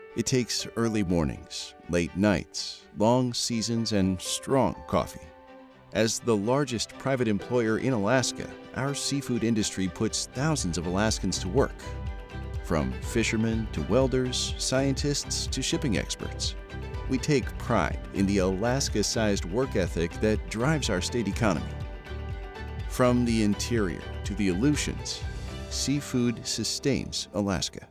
It takes early mornings, late nights, long seasons, and strong coffee. As the largest private employer in Alaska, our seafood industry puts thousands of Alaskans to work. From fishermen to welders, scientists to shipping experts. We take pride in the Alaska-sized work ethic that drives our state economy. From the interior to the Aleutians, seafood sustains Alaska.